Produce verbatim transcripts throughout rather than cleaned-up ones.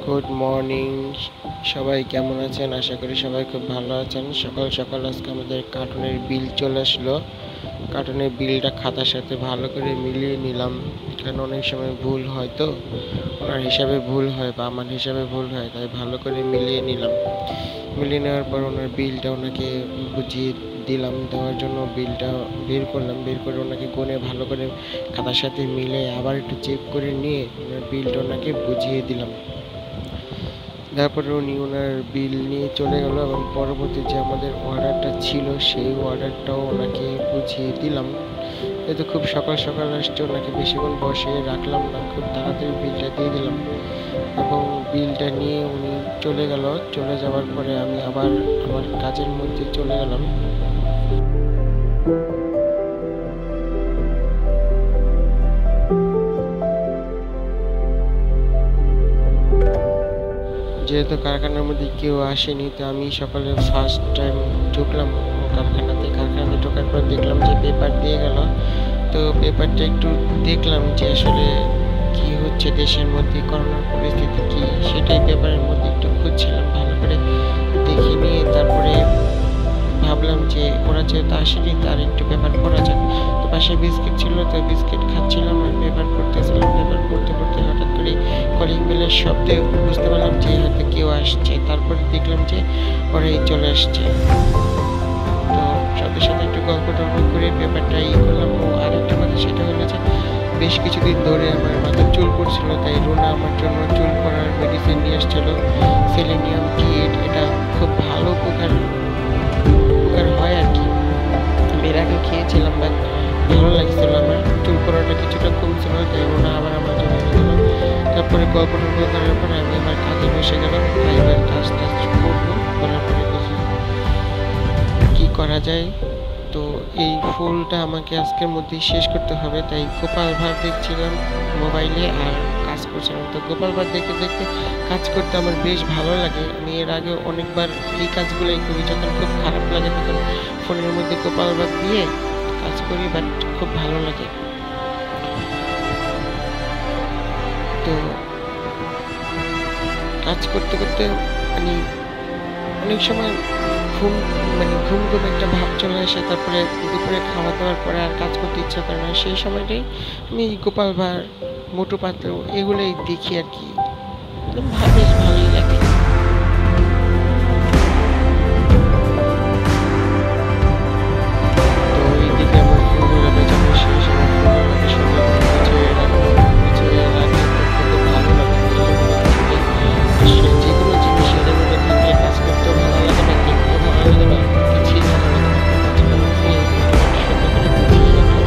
Good morning সবাই কেমন আছেন? আশা করি সবাই খুব ভালো আছেন। সকাল সকাল আজকে আমাদের কার্টুনের বিল চলে আসলো। কার্টুনের বিলটা খাতার সাথে ভালো করে মিলিয়ে নিলাম, কারণ অনেক সময় ভুল হয়, তো ওনার হিসাবে ভুল হয় বা আমার হিসাবে ভুল হয়, তাই ভালো করে মিলিয়ে নিলাম। মিলিয়ে নেওয়ার পর ওনার বিলটা ওনাকে বুঝিয়ে দিলাম। দেওয়ার জন্য বিলটা বের করলাম, বের করে ওনাকে গুনে ভালো করে খাতার সাথে মিলে আবার একটু চেক করে নিয়ে ওনার বিলটা ওনাকে বুঝিয়ে দিলাম। তারপরে উনি ওনার বিল নিয়ে চলে গেল এবং পরবর্তী যে আমাদের অর্ডারটা ছিল সেই অর্ডারটাও ওনাকে বুঝিয়ে দিলাম। যেহেতু খুব সকাল সকাল আসছে, ওনাকে বেশিক্ষণ বসে রাখলাম না, খুব তাড়াতাড়ি বিলটা দিয়ে দিলাম এবং বিলটা নিয়ে উনি চলে গেল। চলে যাওয়ার পরে আমি আবার আমার কাজের মধ্যে চলে গেলাম। যেহেতু কারখানার মধ্যে কেউ আসেনি, তো আমি সকালে ফার্স্ট টাইম ঢুকলাম কারখানাতে। কারখানাতে ঢোকার পর দেখলাম যে পেপার দিয়ে গেল। তো পেপারটা একটু দেখলাম যে আসলে কি হচ্ছে দেশের মধ্যে, করোনার পরিস্থিতি কি, সেটাই পেপারের মধ্যে একটু খুঁজছিলাম। ভালো করে দেখে নিয়ে তারপরে ভাবলাম যে ওরা যেহেতু আসেনি, তার একটু পেপার পড়া যাক। তো পাশে বিস্কিট ছিল, তো বিস্কিট খাচ্ছিলাম আর পেপার পড়তেছিলাম। পেপার পড়তে পড়তে হঠাৎ করে কলিং বেলের শব্দে বুঝতে পারলাম যে হয়তো কেউ আসছে। তারপরে দেখলাম যে ওরাই চলে আসছে। তো সাথে সাথে একটু গল্প টল্প করে পেপারটা ই করলাম। ও আর একটা কথা, সেটা হলো যে বেশ কিছুদিন ধরে আমার মাথার চুল পড়ছিল, তাই রুনা আমার জন্য চুল পড়ার মেডিসিন নিয়ে আসছিল, সেলেনিয়াম কিট। এটা খুব ভালো উপকার উপকার হয় আর কি। আমি এর আগে খেয়েছিলাম, বাট ভালো লাগছিল, আমার চুল পড়াটা কিছুটা কমছিল, তাই রুনা আবার আমার জন্য এনে দিল। তারপরে গল্প টল্প করার পরে আমি আমার কাজে বসে গেলাম। ফাইবার কাজ টাজ করবো, করার পরে দেখি কি করা যায়। তো এই ফুলটা আমাকে আজকের মধ্যেই শেষ করতে হবে, তাই গোপাল ভাঁড় দেখছিলাম মোবাইলে আর কাজ করছিলাম। তো গোপাল ভাঁড় দেখতে দেখতে কাজ করতে আমার বেশ ভালো লাগে। আমি এর আগে অনেকবার এই কাজগুলোই করি, যখন খুব খারাপ লাগে তখন ফোনের মধ্যে গোপাল ভাঁড় দিয়ে কাজ করি, বাট খুব ভালো লাগে। তো কাজ করতে করতে মানে অনেক সময় ঘুম মানে ঘুম ঘুম একটা ভাব চলে আসে। তারপরে দুপুরে খাওয়া দাওয়ার পরে আর কাজ করতে ইচ্ছা করে না। সেই সময়টাই আমি গোপাল ভাঁড়, মোটু পাতলু এগুলোই দেখি আর কি। বেশ ভালোই লাগে। তো এইদিকে আমার ফুলগুলো বেচানো শেষ। আমার ফুলগুলোকে সুন্দর করে গুছিয়ে রাখবো, গুছিয়ে রাখলে খুব ভালো লাগে। আসলে যে কোনো জিনিস এলোমেলো থাকলে কাজ করতেও ভালো লাগে না, দেখতেও ভালো লাগে না, কিছুই ভালো লাগে না। সুন্দর করে গুছিয়ে রাখলাম।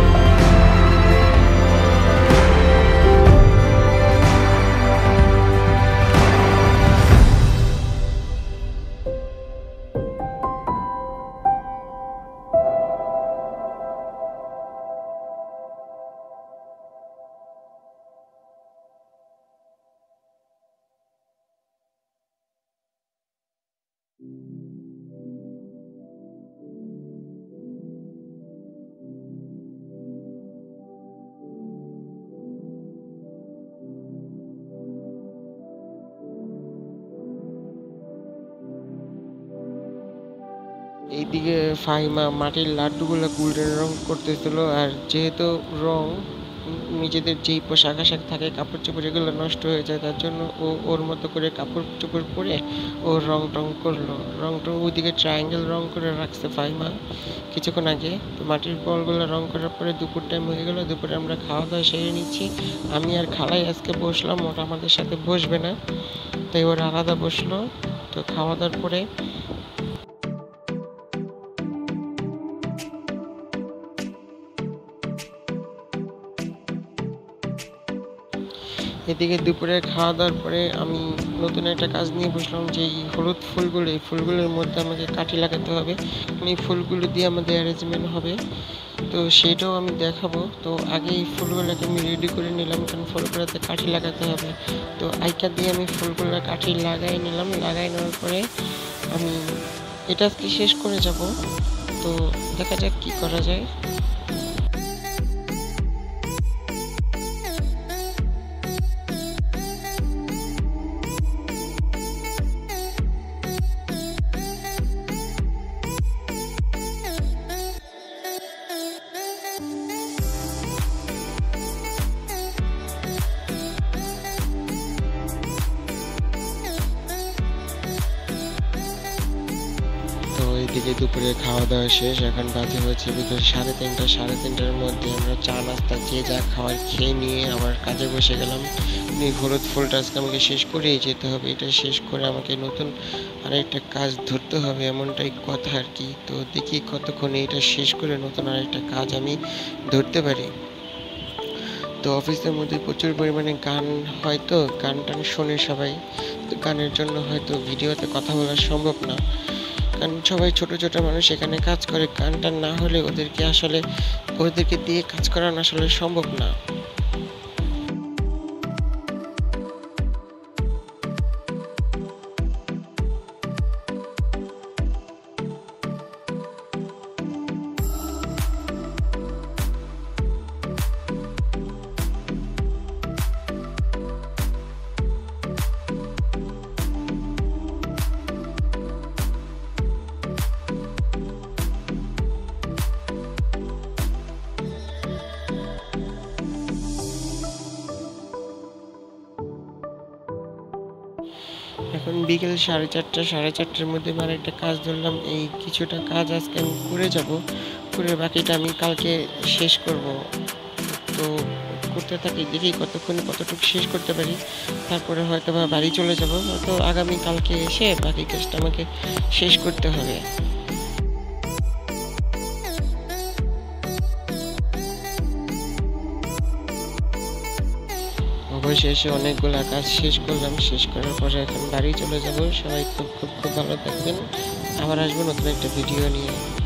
এইদিকে ফাহিমা মাটির লাড্ডুগুলো গোল্ডেন রং করতেছিল। আর যেহেতু রং নিজেদের যেই পোশাক আশাক থাকে, কাপড় চোপড় এগুলো নষ্ট হয়ে যায়, তার জন্য ও ওর মতো করে কাপড় চোপড় পরে ও রং টং করলো। রং টং ওইদিকে ট্রায়াঙ্গেল রং করে রাখছে ফাহিমা কিছুক্ষণ আগে। তো মাটির বলগুলো রং করার পরে দুপুর টাইম হয়ে গেলো। দুপুরে আমরা খাওয়া দাওয়া সেরে নিচ্ছি। আমি আর খালাই আজকে বসলাম, ওটা আমাদের সাথে বসবে না, তাই ওরা আলাদা বসলো। তো খাওয়া দাওয়ার পরে এদিকে দুপুরে খাওয়া দাওয়ার পরে আমি নতুন একটা কাজ নিয়ে বসলাম, যে এই হলুদ ফুলগুলো, এই ফুলগুলোর মধ্যে আমাকে কাঠি লাগাতে হবে। এই ফুলগুলো দিয়ে আমাদের অ্যারেঞ্জমেন্ট হবে, তো সেটাও আমি দেখাবো। তো আগে এই ফুলগুলোকে আমি রেডি করে নিলাম, কারণ ফুলগুলোতে কাঠি লাগাতে হবে। তো আইকা দিয়ে আমি ফুলগুলো কাঠি লাগাই নিলাম। লাগাই নেওয়ার পরে আমি এটা আজকে শেষ করে যাব। তো দেখা যাক কি করা যায়। এদিকে দুপুরে খাওয়া দাওয়া শেষ, এখন বাজে হচ্ছে বিকেল সাড়ে তিনটা। সাড়ে তিনটার মধ্যে আমরা চা নাস্তা যে যা খাওয়ার খেয়ে নিয়ে আমার কাজে বসে গেলাম। এই হলুদ ফুলটা আজকে আমাকে শেষ করেই যেতে হবে, এটা শেষ করে আমাকে নতুন আরেকটা কাজ ধরতে হবে, এমনটাই কথা আর কি। তো দেখি কতক্ষণে এটা শেষ করে নতুন আরেকটা কাজ আমি ধরতে পারি। তো অফিসের মধ্যে প্রচুর পরিমাণে গান, হয়তো গান টান শোনে সবাই, তো গানের জন্য হয়তো ভিডিওতে কথা বলা সম্ভব না, কারণ সবাই ছোট ছোট মানুষ এখানে কাজ করে। গান টান না হলে ওদেরকে আসলে ওদেরকে দিয়ে কাজ করানো আসলে সম্ভব না। এখন বিকেল সাড়ে চারটা, সাড়ে চারটার মধ্যে আমার একটা কাজ ধরলাম। এই কিছুটা কাজ আজকে আমি করে যাব, করে বাকিটা আমি কালকে শেষ করব। তো করতে থাকি, দেখি কতক্ষণ কতটুকু শেষ করতে পারি, তারপরে হয়তো বা বাড়ি চলে যাব। হয়তো আগামী কালকে এসে বাকি কাজটা আমাকে শেষ করতে হবে। অবশেষে অনেকগুলো কাজ শেষ করলাম, শেষ করার পরে এখন বাড়ি চলে যাব। সবাই খুব খুব খুব ভালো থাকবেন, আবার আসবো নতুন একটা ভিডিও নিয়ে।